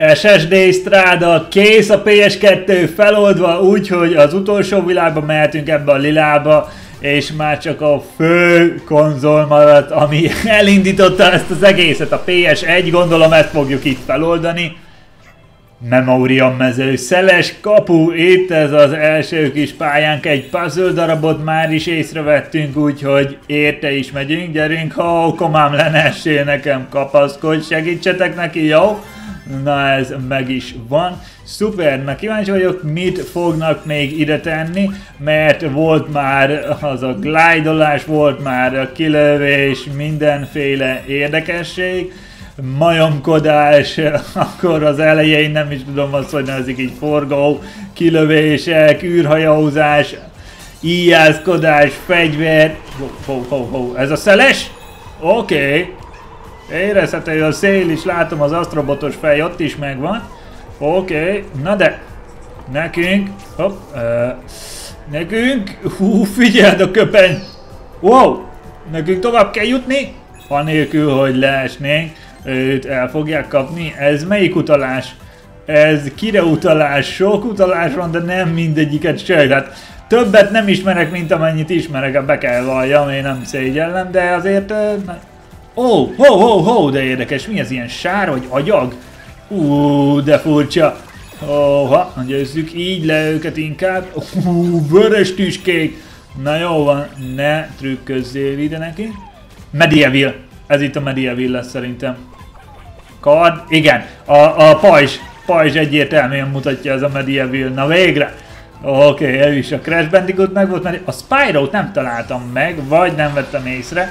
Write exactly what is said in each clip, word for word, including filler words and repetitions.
es es dé Strada, kész a pé es kettő feloldva, úgyhogy az utolsó világba mehetünk ebbe a lilába, és már csak a fő konzol maradt, ami elindította ezt az egészet, a pé es egy, gondolom ezt fogjuk itt feloldani. Memória mező, szeles kapu, itt ez az első kis pályánk, egy puzzle darabot már is észrevettünk, úgyhogy érte is megyünk, gyerünk, ha komám le ne essél nekem, kapaszkodj, segítsetek neki, jó? Na ez meg is van. Szuper, na kíváncsi vagyok, mit fognak még ide tenni, mert volt már az a glide-olás, volt már a kilövés, mindenféle érdekesség, majomkodás, akkor az elején nem is tudom azt, hogy nevezik így forgó, kilövések, űrhajózás, íjászkodás, fegyver, ho, ho, ho, ho. Ez a szeles? Oké. Okay. Érezhető a szél is, látom az astrobotos fej ott is megvan. Oké, okay. Na de nekünk, hopp, uh, nekünk, hú, figyeld a köpeny! Wow, nekünk tovább kell jutni, anélkül, hogy leesnénk, őt el fogják kapni. Ez melyik utalás? Ez kire utalás? Sok utalás van, de nem mindegyiket se. Hát többet nem ismerek, mint amennyit ismerek, be kell valljam, én nem szégyellem, de azért... Uh, Ó, oh, ho, ho, ho, de érdekes, mi ez ilyen sár vagy agyag? Ú, de furcsa. Óha, győzzük így le őket inkább. Ú, vörös tüskék. Na jó van, ne trükközzél ide neki. Medieval, ez itt a Medieval lesz szerintem. Kard, igen, a, a pajzs, pajzs egyértelműen mutatja ez a Medieval, na végre. Oké, okay, ez is a Crash Bandicoot meg volt, mert a Spyro-t nem találtam meg, vagy nem vettem észre.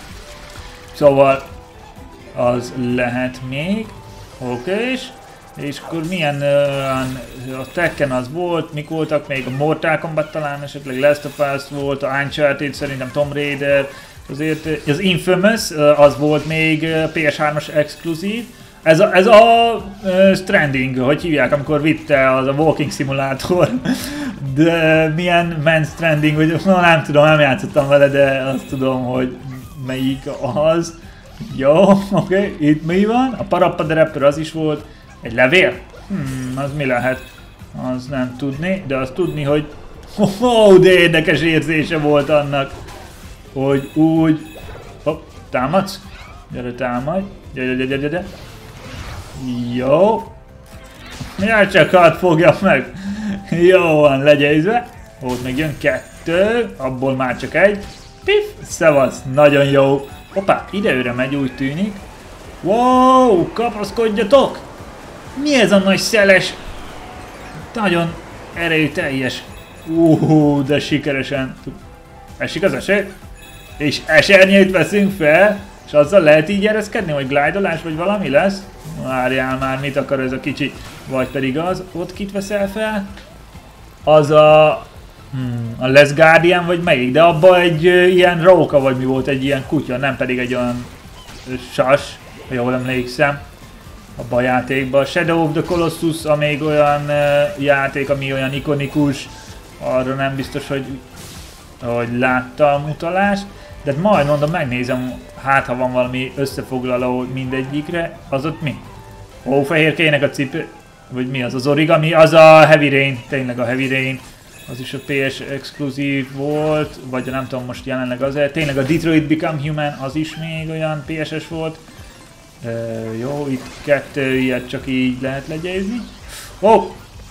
Szóval az lehet még, oké, okay, és akkor milyen uh, a Tekken az volt, mik voltak még, a Mortal Kombat talán esetleg, Last of Us volt, a Uncharted, szerintem Tomb Raider, azért az Infamous uh, az volt még uh, pé es hármas exkluzív. Ez a, ez a uh, Stranding, hogy hívják, amikor vitte az a Walking Simulator, de milyen Man Stranding, hogy no, nem tudom, nem játszottam vele, de azt tudom, hogy melyik az. Jó, oké, okay. Itt mi van? A Parappa the Rapper az is volt. Egy levél? Hmm, az mi lehet? Az nem tudni, de azt tudni, hogy... Oh, de érdekes érzése volt annak, hogy úgy... Hopp, támadsz? Gyere, támadj. Gyere, gyere, gyere, gyere. Jó. Ja, csak hát fogja meg. Jó van, legyőzve. Ott még jön kettő, abból már csak egy. Pif, szevasz, nagyon jó. Hoppá, ide-őre megy, úgy tűnik. Wow, kapaszkodjatok! Mi ez a nagy szeles? Nagyon erőteljes. Uh, de sikeresen. Esik az eső? És esernyőt veszünk fel, és azzal lehet így ereszkedni, vagy glide-olás, vagy valami lesz? Várjál már, mit akar ez a kicsi? Vagy pedig az, ott kit veszel fel? Az a... Hmm, a Les Guardian vagy melyik, de abban egy uh, ilyen róka vagy mi volt, egy ilyen kutya, nem pedig egy olyan uh, sas, ha jól emlékszem, abban a játékban. A Shadow of the Colossus, a még olyan uh, játék, ami olyan ikonikus, arra nem biztos, hogy, hogy láttam utalást, de majd mondom, megnézem, hát ha van valami összefoglaló mindegyikre, az ott mi? Hófehérkének a cipő, vagy mi az, az origami, az a Heavy Rain, tényleg a Heavy Rain. Az is a pé es exkluzív volt, vagy nem tudom most jelenleg az, tényleg a Detroit Become Human, az is még olyan pé es-es volt. E, jó, itt kettő ilyet csak így lehet legyőzni. Ó! Oh!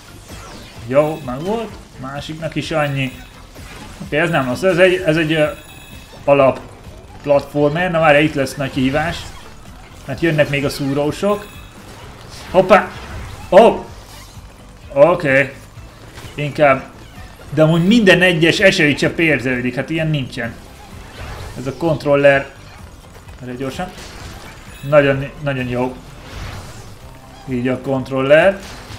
Jó, meg volt, másiknak is annyi. Oké, ez nem az, ez egy, ez egy uh, alap platformer, na várja, itt lesz nagy kihívás. Mert jönnek még a szúrósok. Hoppá! Ó! Oh! Oké. Okay. Inkább. De amúgy minden egyes eserőcsepp érződik, hát ilyen nincsen. Ez a kontroller... Erre gyorsan. Nagyon, nagyon jó. Így a kontroller.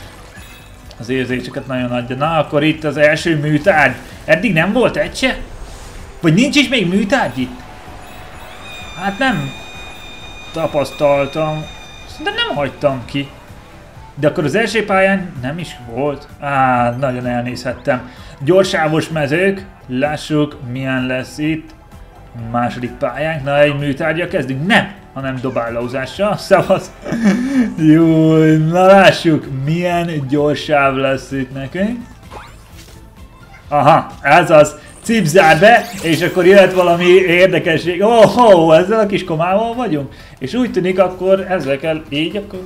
Az érzéseket nagyon adja. Na, akkor itt az első műtárgy. Eddig nem volt egy se? Vagy nincs is még műtárgy itt? Hát nem tapasztaltam. Szerintem nem hagytam ki. De akkor az első pályán nem is volt. Á, nagyon elnézhettem. Gyorsávos mezők. Lássuk, milyen lesz itt. Második pályánk. Na, egy műtárgyal kezdünk. Nem! hanem dobálózásra. Szavasz! Jó, na lássuk, milyen gyors sáv lesz itt nekünk. Aha, ez az. Cipzár be, és akkor jöhet valami érdekesség. Oh, oh, ezzel a kis komával vagyunk. És úgy tűnik, akkor ezzel kell így, akkor...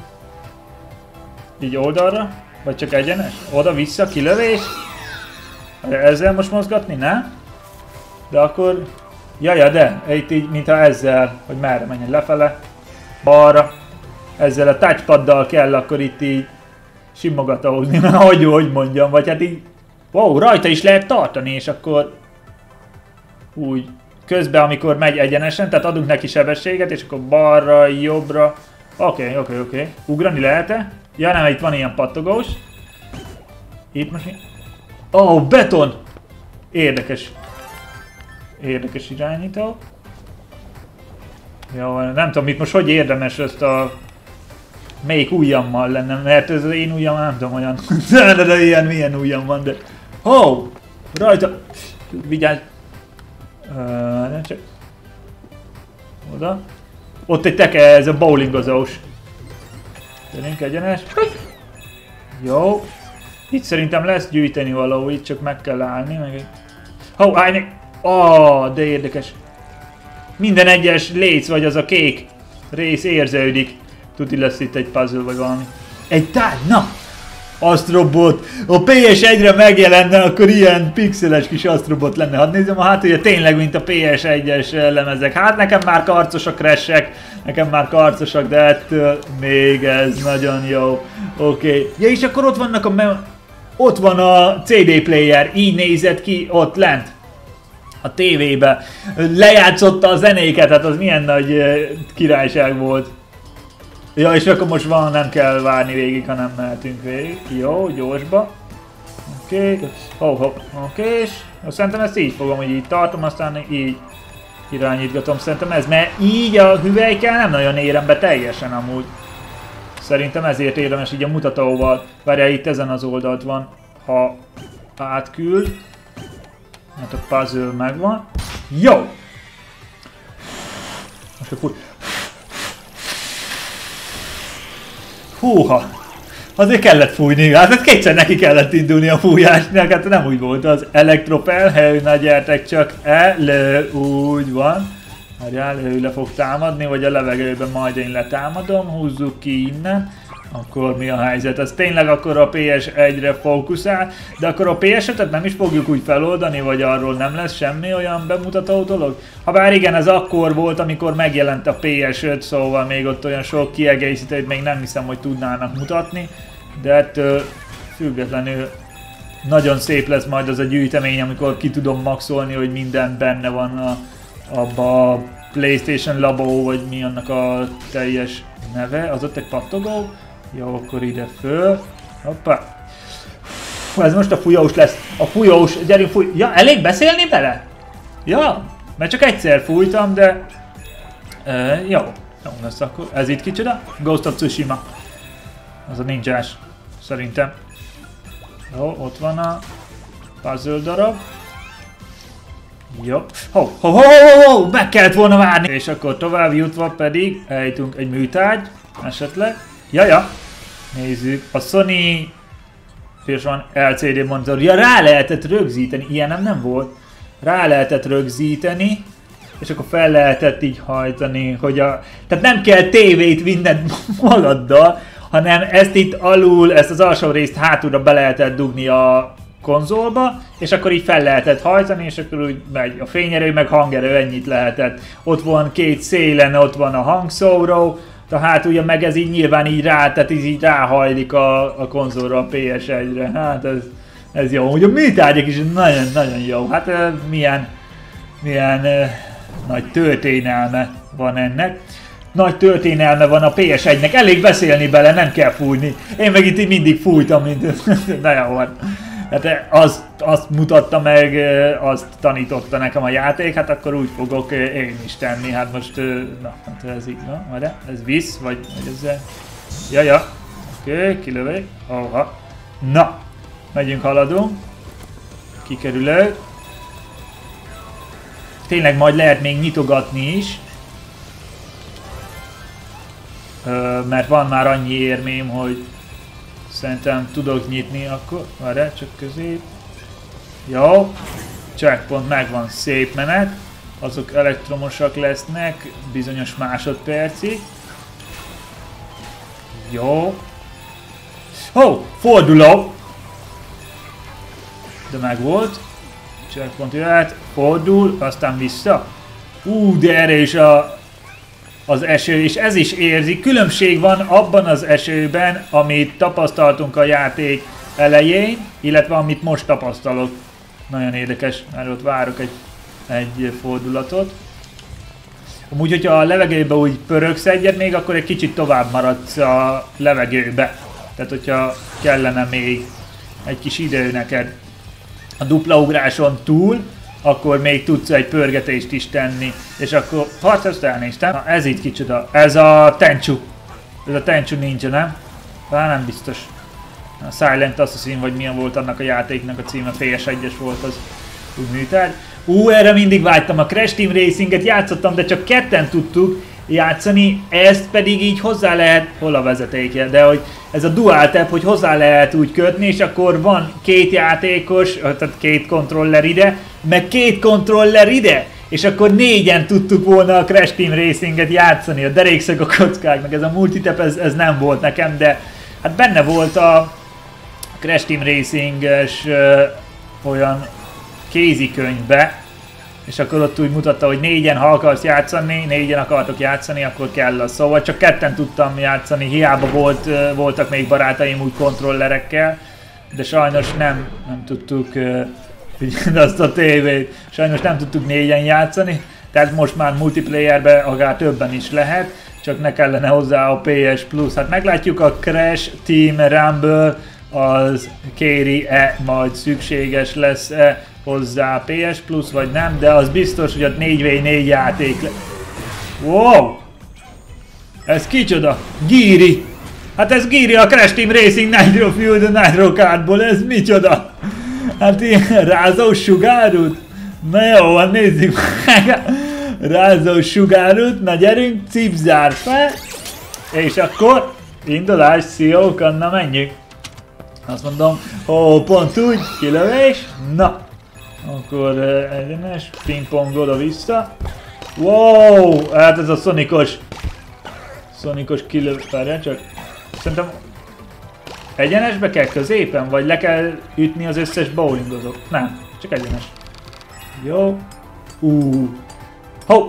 Így oldalra? Vagy csak egyenes? Oda-vissza, kilövés? Ezzel most mozgatni, ne? De akkor... Jaja, de, itt így, mintha ezzel, hogy merre menjen, lefele, balra. Ezzel a touchpaddal kell akkor itt így simogatózni, hogy hogy mondjam, vagy hát így... Wow, rajta is lehet tartani, és akkor... Úgy, közben amikor megy egyenesen, tehát adunk neki sebességet, és akkor balra, jobbra... Oké, okay, oké, okay, oké. Okay. Ugrani lehet-e? Ja nem, itt van ilyen pattogós. Itt most mi? Oh, beton! Érdekes. Érdekes irányító. Jó, nem tudom, itt most hogy érdemes ezt a... Melyik ujjammal lenne, mert ez az én ujjam nem tudom olyan... de, de, de ilyen, milyen ujjam van, de... Oh! Rajta! Vigyázz! Uh, csak... Oda. Ott egy teke, ez a bowlingozós. Tényleg egyenes. Jó. Itt szerintem lesz gyűjteni való, itt csak meg kell állni. Meg... Oh, állj! Oh, de érdekes. Minden egyes léc, vagy az a kék rész érződik. Tuti lesz itt egy puzzle, vagy valami. Egy tárgy, na! Astrobot! A pé es egyre megjelenne, akkor ilyen pixeles kis Astrobot lenne. Hadd nézzem a hátulja, tényleg mint a pé es egyes lemezek. Hát nekem már karcosak crashek, nekem már karcosak, de ettől még ez nagyon jó. Oké. Okay. Ja, és akkor ott vannak a... Ott van a cé dé player, így nézett ki ott lent. A tévébe. Lejátszotta a zenéket, hát az milyen nagy királyság volt. Ja, és akkor most van, nem kell várni végig, hanem mehetünk végig. Jó, gyorsba. Oké, okay. Hopp, hopp, oké, okay. És szerintem ezt így fogom, hogy így tartom, aztán így irányítgatom. Szerintem ez, mert így a hüvelykkel nem nagyon érem be teljesen amúgy. Szerintem ezért érdemes így a mutatóval. Várjál, itt ezen az oldalt van, ha átküld. Hát a puzzle megvan. Jó! Most akkor... Húha! Azért kellett fújni, hát kétszer neki kellett indulni a fújásnak, hát nem úgy volt az elektropel, na gyertek csak elő, úgy van. Várjál, ő le fog támadni, vagy a levegőben majd én letámadom, húzzuk ki innen. Akkor mi a helyzet? Ez tényleg akkor a pé es egyre fókuszál, de akkor a pé es ötöt nem is fogjuk úgy feloldani, vagy arról nem lesz semmi olyan bemutató dolog? Habár igen, ez akkor volt, amikor megjelent a pé es öt, szóval még ott olyan sok kiegészítőt még nem hiszem, hogy tudnának mutatni, de ettől függetlenül nagyon szép lesz majd az a gyűjtemény, amikor ki tudom maxolni, hogy minden benne van a, abba a PlayStation Labo, vagy mi annak a teljes neve, az ott egy pattogó. Jó, akkor ide föl. Hoppá. Ez most a fújós lesz. A fújós, gyerünk fúj... Ja, elég beszélni vele? Ja, mert csak egyszer fújtam, de... E, jó. Jó lesz akkor. Ez itt kicsoda? Ghost of Tsushima. Az a ninjás. Szerintem. Jó, ott van a puzzle darab. Jó. Ho, ho, ho, ho, ho, meg kellett volna várni. És akkor tovább jutva pedig eljutunk egy műtárgy, esetleg. Jaja, nézzük. A Sony és van el cé dé monitor. Ja, rá lehetett rögzíteni. Ilyen nem, nem volt. Rá lehetett rögzíteni, és akkor fel lehetett így hajtani, hogy a... Tehát nem kell tévét vinned magaddal, hanem ezt itt alul, ezt az alsó részt hátulra be lehetett dugni a konzolba, és akkor így fel lehetett hajtani, és akkor úgy megy a fényerő, meg hangerő, ennyit lehetett. Ott van két szélen, ott van a hangszóró, tehát ugye meg ez így nyilván így rá, tehát így, így ráhajlik a, a konzolra, a pé es egyre. Hát ez, ez jó. Ugye a műtárgyak is nagyon-nagyon jó. Hát uh, milyen, milyen uh, nagy történelme van ennek. Nagy történelme van a pé es egynek, elég beszélni bele, nem kell fújni. Én meg itt így mindig fújtam, mint... Na jó, van. Hát azt, azt mutatta meg, azt tanította nekem a játék, hát akkor úgy fogok én is tenni. Hát most, na, hát ez így, na, majd ez visz, vagy, vagy ezzel. Jaja, oké, okay, kilövő, oha. Na, megyünk, haladunk. Kikerülő. Tényleg majd lehet még nyitogatni is. mert van már annyi érmém, hogy szerintem tudok nyitni, akkor várjál, csak közép. Jó, checkpoint megvan, szép menet. Azok elektromosak lesznek bizonyos másodpercig. Jó. Ó, oh, forduló! De meg volt. Checkpoint jöhet, fordul, aztán vissza. Ú, de erre is a, az eső, és ez is érzi. Különbség van abban az esőben, amit tapasztaltunk a játék elején, illetve amit most tapasztalok. Nagyon érdekes, mert ott várok egy, egy fordulatot. Amúgy, hogyha a levegőbe úgy pörögsz egyet még, akkor egy kicsit tovább maradsz a levegőbe. Tehát, hogyha kellene még egy kis idő neked a dupla ugráson túl, akkor még tudsz egy pörgetést is tenni. És akkor, hát ezt elnéztem. Na, ez itt kicsoda. Ez a Tenchu. Ez a Tenchu ninja, nem? Talán nem biztos. A Silent Assassin, vagy milyen volt annak a játéknak a címe, P S egyes volt az úgy műtárgy. Ú, erre mindig vágytam, a Crash Team Racinget játszottam, de csak ketten tudtuk játszani, ezt pedig így hozzá lehet, hol a vezetékje, de hogy ez a dual tap, hogy hozzá lehet úgy kötni, és akkor van két játékos, tehát két kontroller ide, meg két kontroller ide, és akkor négyen tudtuk volna a Crash Team Racinget játszani, a derékszög a kockáknak, ez a multitap, ez, ez nem volt nekem, de hát benne volt a Crash Team Racing-es ö, olyan kézikönyvbe, és akkor ott úgy mutatta, hogy négyen, ha akarsz játszani, négyen akartok játszani, akkor kell az. Szóval csak ketten tudtam játszani, hiába volt, ö, voltak még barátaim úgy kontrollerekkel, de sajnos nem, nem tudtuk, figyeld azt a tévét, sajnos nem tudtuk négyen játszani, tehát most már multiplayerbe akár többen is lehet, csak ne kellene hozzá a P S Plus. Hát meglátjuk, a Crash Team Rumble az kéri-e, majd szükséges lesz-e hozzá P S Plus, vagy nem, de az biztos, hogy ott négy vé négy játék lesz. Wow! Ez kicsoda? Gíri! Hát ez Gíri, a Crash Team Racing Nitro Fuel Nitro Kartból, ez micsoda? Hát ilyen rázós sugárút? Na jó, hát nézzük meg! Rázós sugárút, na gyerünk, cipzár fel, és akkor indulás, sziók, na menjünk! Azt mondom, ó, pont úgy, kilövés, na! Akkor uh, egyenes, pingpong oda-vissza. Wow, hát ez a szonikos, szonikos kilövés, várjál csak, szerintem egyenesbe kell középen, vagy le kell ütni az összes bowlingozót? Nem, csak egyenes. Jó, uh. Ho!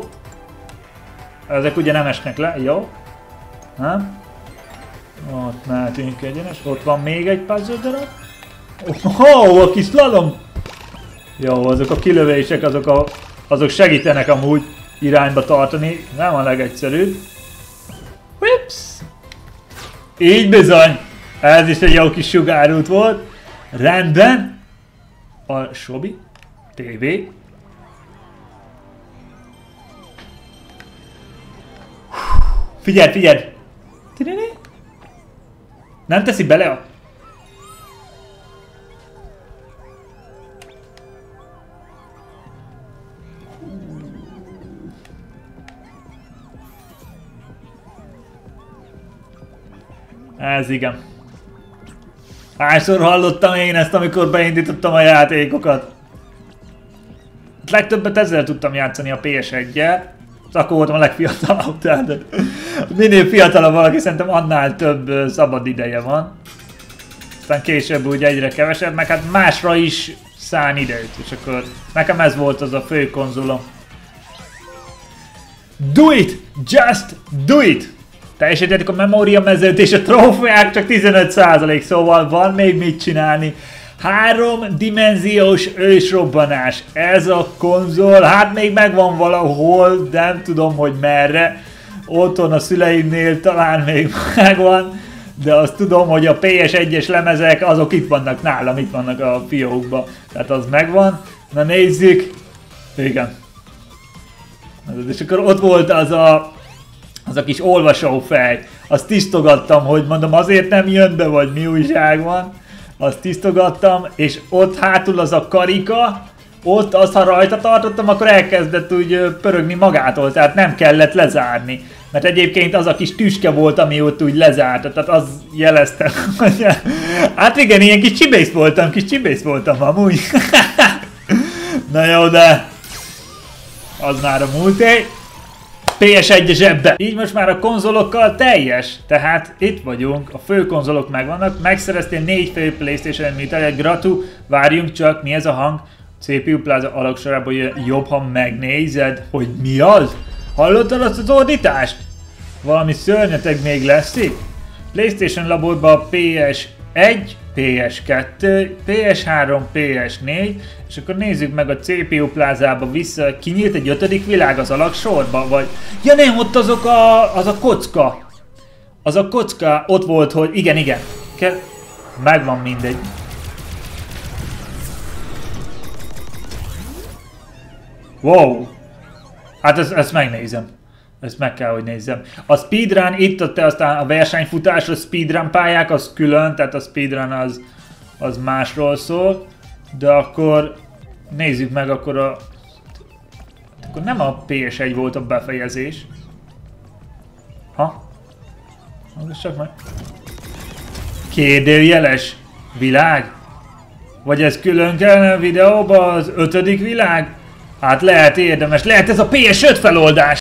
Ezek ugye nem esnek le, jó? Nem? Ott mehetünk egyenes, ott van még egy puzzle darab. Oh, a kis slalom! Jó, azok a kilövések, azok, a, azok segítenek amúgy irányba tartani, nem a legegyszerűbb. Whips! Így bizony! Ez is egy jó kis sugárút volt. Rendben. A Sobi té vé. Figyeld, figyeld! Nem teszi bele a... Ez igen. Hányszor hallottam én ezt, amikor beindítottam a játékokat? Legtöbbet ezzel tudtam játszani, a P S egyel. Akkor voltam a legfiatalabb, tehát minél fiatalabb valaki, szerintem annál több szabad ideje van. Aztán később úgy egyre kevesebb, meg hát másra is szán időt, és akkor nekem ez volt az a fő konzolom. Do it! Just do it! Teljesítették a memóriamezőt és a trófeák csak tizenöt százalék, szóval van még mit csinálni. Háromdimenziós ősrobbanás. Ez a konzol, hát még megvan valahol, de nem tudom, hogy merre. Otthon a szüleimnél talán még megvan, de azt tudom, hogy a P S egyes lemezek, azok itt vannak nálam, itt vannak a fiókban. Tehát az megvan. Na nézzük. Igen. És akkor ott volt az a, az a kis olvasófej. Azt tisztogattam, hogy mondom, azért nem jön be, vagy mi újság van. Azt tisztogattam, és ott hátul az a karika, ott azt, ha rajta tartottam, akkor elkezdett úgy pörögni magától, tehát nem kellett lezárni. Mert egyébként az a kis tüske volt, ami ott úgy lezárt, tehát az jelezte, hogy... Hát igen, ilyen kis csibész voltam, kis csibész voltam amúgy. Na jó, de... Az már a múlté. pé es egy zsebbe. Így most már a konzolokkal teljes. Tehát itt vagyunk, a fő konzolok megvannak. Megszereztél négy fő PlayStation műteret. Gratu, várjunk csak, mi ez a hang? cé pé u Plaza alaksorában jobb, ha megnézed, hogy mi az? Hallottad azt az ordítást? Valami szörnyeteg még lesz itt? PlayStation laborban pé es egy, pé es kettő, pé es három, pé es négy, és akkor nézzük meg a cé pé u Plázába vissza, kinyílt egy ötödik világ az alaksorba, vagy... Ja nem, ott azok a... az a kocka. Az a kocka ott volt, hogy igen, igen. Kell... Megvan mindegy. Wow. Hát ezt, ezt megnézem. Ezt meg kell, hogy nézzem. A speedrun itt, ott aztán a versenyfutás, a speedrun pályák, az külön, tehát a speedrun az, az másról szól. De akkor nézzük meg, akkor a... Akkor nem a pé es egy volt a befejezés. Ha? Hallgassak meg. Kérdőjeles világ? Vagy ez külön kellene a videóban az ötödik világ? Hát lehet érdemes, lehet ez a pé es öt feloldás!